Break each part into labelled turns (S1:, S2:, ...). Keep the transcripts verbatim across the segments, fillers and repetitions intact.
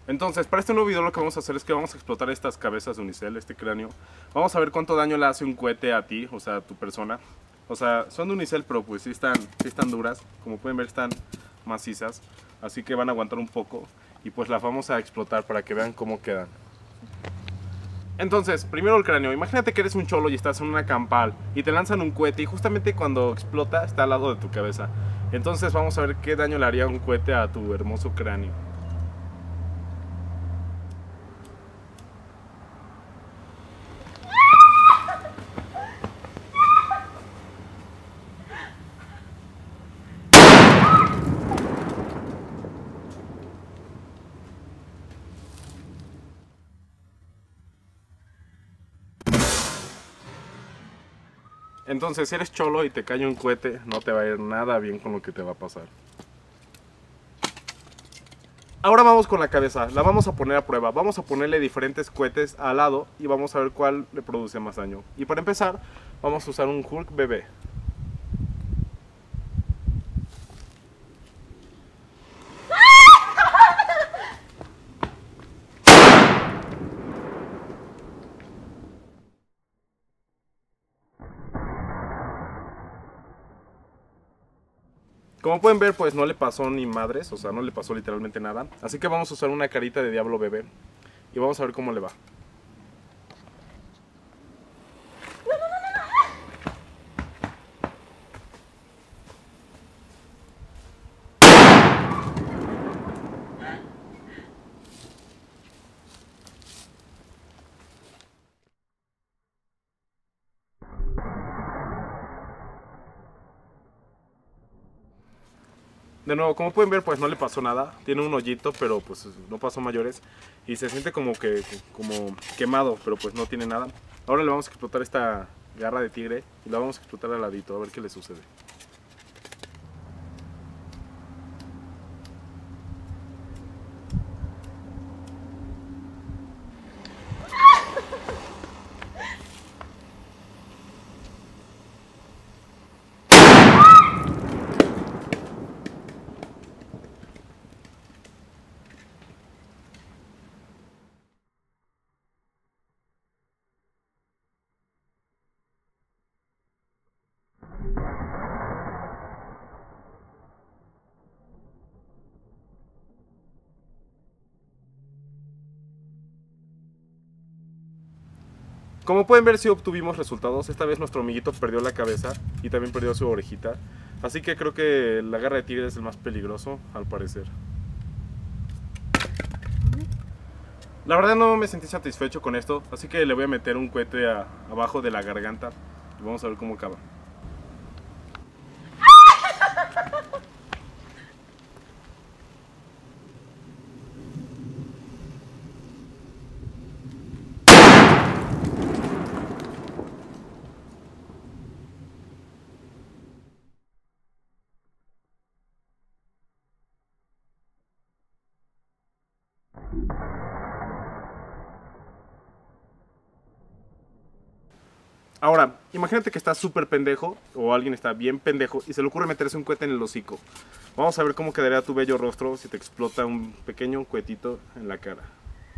S1: Entonces, para este nuevo video lo que vamos a hacer es que vamos a explotar estas cabezas de unicel, este cráneo. Vamos a ver cuánto daño le hace un cohete a ti, o sea, a tu persona. O sea, son de unicel, pero pues sí están, sí están duras. Como pueden ver, están macizas. Así que van a aguantar un poco. Y pues las vamos a explotar para que vean cómo quedan. Entonces, primero el cráneo. Imagínate que eres un cholo y estás en una campal y te lanzan un cohete y justamente cuando explota está al lado de tu cabeza. Entonces vamos a ver qué daño le haría un cohete a tu hermoso cráneo. Entonces, si eres cholo y te cae un cohete, no te va a ir nada bien con lo que te va a pasar. Ahora vamos con la cabeza, la vamos a poner a prueba. Vamos a ponerle diferentes cohetes al lado y vamos a ver cuál le produce más daño. Y para empezar, vamos a usar un Hulk bebé. Como pueden ver, pues no le pasó ni madres, o sea, no le pasó literalmente nada. Así que vamos a usar una carita de diablo bebé y vamos a ver cómo le va. De nuevo, como pueden ver, pues no le pasó nada. Tiene un hoyito, pero pues no pasó mayores. Y se siente como que como quemado, pero pues no tiene nada. Ahora le vamos a explotar esta garra de tigre y la vamos a explotar al ladito, a ver qué le sucede. Como pueden ver, sí obtuvimos resultados. Esta vez nuestro amiguito perdió la cabeza y también perdió su orejita. Así que creo que la garra de tigre es el más peligroso, al parecer. La verdad no me sentí satisfecho con esto, así que le voy a meter un cohete a, abajo de la garganta y vamos a ver cómo acaba. Ahora, imagínate que estás súper pendejo, o alguien está bien pendejo, y se le ocurre meterse un cohete en el hocico. Vamos a ver cómo quedaría tu bello rostro si te explota un pequeño cohetito en la cara.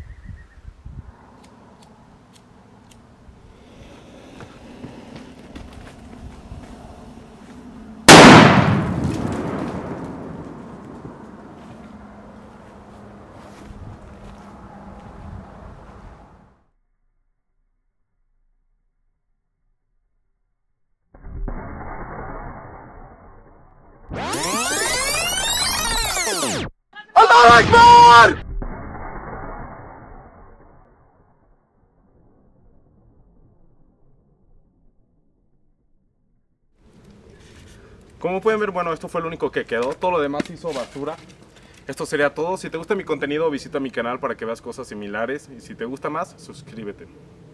S1: ¡Allahu Akbar! Como pueden ver, bueno, esto fue lo único que quedó. Todo lo demás se hizo basura. Esto sería todo. Si te gusta mi contenido, visita mi canal para que veas cosas similares. Y si te gusta más, suscríbete.